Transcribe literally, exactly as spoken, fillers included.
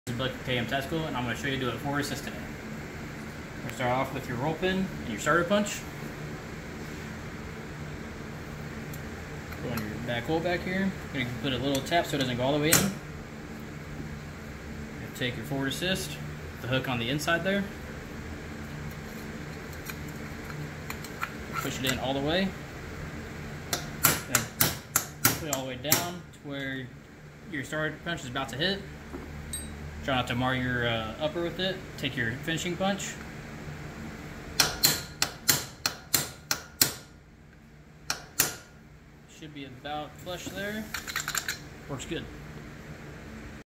This is Blake with K M Tactical, and I'm going to show you how to do a forward assist today. We're going to start off with your roll pin and your starter punch. Go on your back hole back here. You're going to put a little tap so it doesn't go all the way in. You're going to take your forward assist, the hook on the inside there. Push it in all the way. Then put it all the way down to where your starter punch is about to hit. Try not to mar your uh, upper with it. Take your finishing punch. Should be about flush there. Works good.